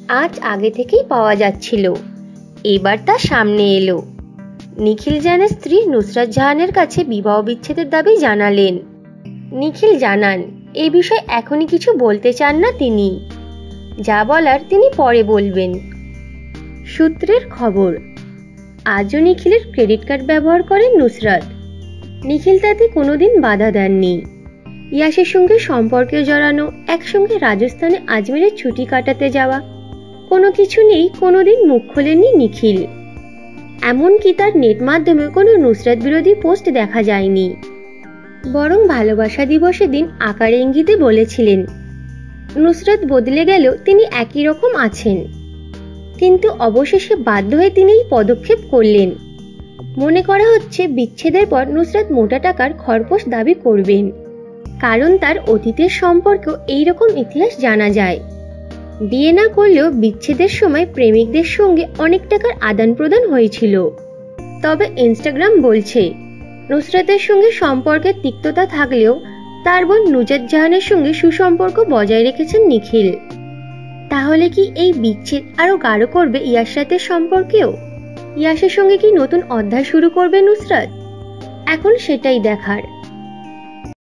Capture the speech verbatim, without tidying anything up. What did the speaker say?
আজ আগে থেকেই পাওয়া যাচ্ছিল, এবার তা সামনে এলো। নিখিল জাহানের স্ত্রী নুসরাত জাহানের কাছে বিবাহ বিচ্ছেদের দাবি জানালেন। নিখিল জানান এই বিষয়ে এখনই কিছু বলতে চান না তিনি, যা বলার তিনি পরে বলবেন। সূত্রের খবর, আজও নিখিলের ক্রেডিট কার্ড ব্যবহার করেন নুসরাত। নিখিল তাতে কোনোদিন বাধা দেননি। ইয়াসের সঙ্গে সম্পর্কে জড়ানো, একসঙ্গে রাজস্থানে আজমেরে ছুটি কাটাতে যাওয়া, কোনো কিছু নেই কোনোদিন মুখ খোলেননি নিখিল। এমনকি তার নেট মাধ্যমে কোনো নুসরাত বিরোধী পোস্ট দেখা যায়নি, বরং ভালোবাসা দিবসের দিন আকার ইঙ্গিতে বলেছিলেন নুসরাত বদলে গেলেও তিনি একই রকম আছেন। কিন্তু অবশেষে বাধ্য হয়ে তিনি এই পদক্ষেপ করলেন। মনে করা হচ্ছে বিচ্ছেদের পর নুসরাত মোটা টাকার খরপোশ দাবি করবেন, কারণ তার অতীতের সম্পর্কেও এইরকম ইতিহাস জানা যায়। বিয়ে না করলেও বিচ্ছেদের সময় প্রেমিকদের সঙ্গে অনেক টাকার আদান প্রদান হয়েছিল। তবে ইনস্টাগ্রাম বলছে নুসরাতের সঙ্গে সম্পর্কের তিক্ততা থাকলেও তার বোন নুজাত জাহানের সঙ্গে সুসম্পর্ক বজায় রেখেছেন নিখিল। তাহলে কি এই বিচ্ছেদ আরো গাঢ় করবে ইয়ার সাথে সম্পর্কেও? ইয়াসের সঙ্গে কি নতুন অধ্যায় শুরু করবে নুসরাত? এখন সেটাই দেখার।